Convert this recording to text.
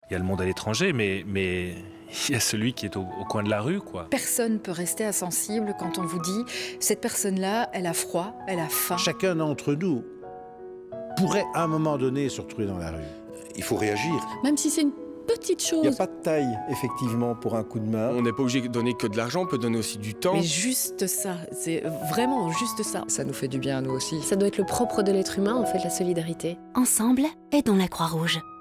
Il y a le monde à l'étranger, mais il y a celui qui est au coin de la rue, quoi. Personne ne peut rester insensible quand on vous dit « cette personne-là, elle a froid, elle a faim ». Chacun d'entre nous pourrait à un moment donné se retrouver dans la rue. Il faut réagir. Même si c'est une petite chose. Il n'y a pas de taille, effectivement, pour un coup de main. On n'est pas obligé de donner que de l'argent, on peut donner aussi du temps. Mais juste ça, c'est vraiment juste ça. Ça nous fait du bien à nous aussi. Ça doit être le propre de l'être humain, en fait, la solidarité. Ensemble, aidons la Croix-Rouge.